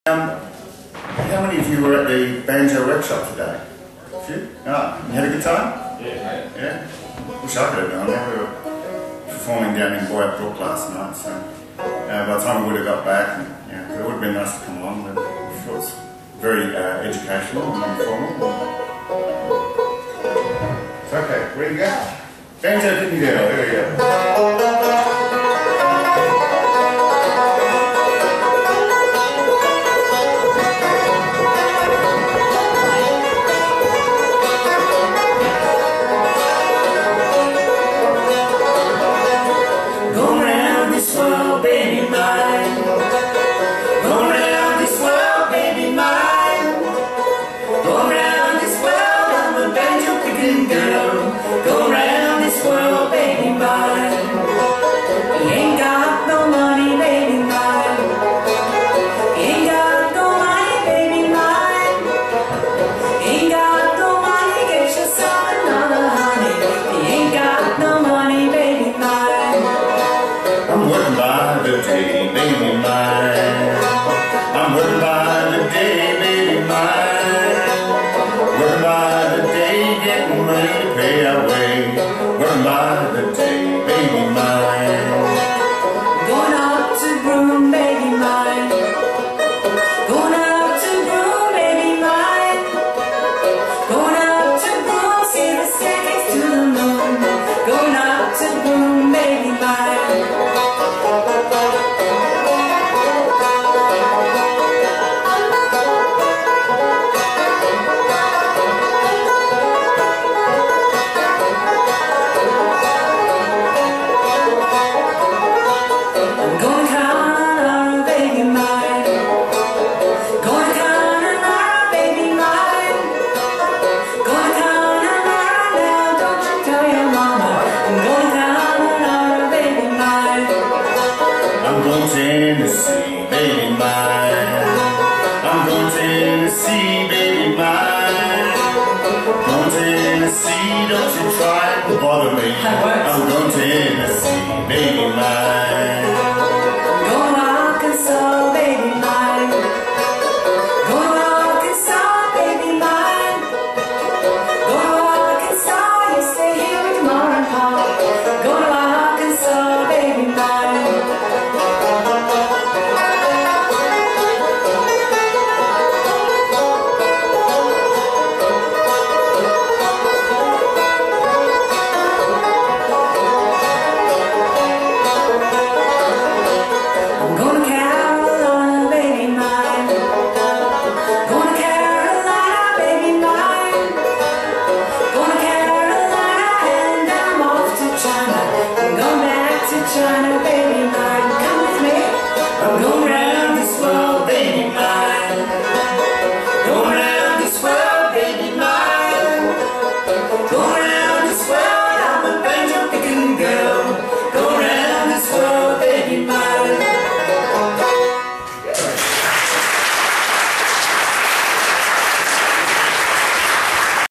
How many of you were at the Banjo workshop today? A few? Oh, you had a good time? Yeah. Yeah? Wish I could have gone there. We were performing down in Boyup Brook last night, so by the time we would have got back, and, yeah, it would have been nice to come along, but it was very educational and informal. It's okay, where do you go? Banjo Kidogo, there we go. I'm going to Tennessee, baby mine.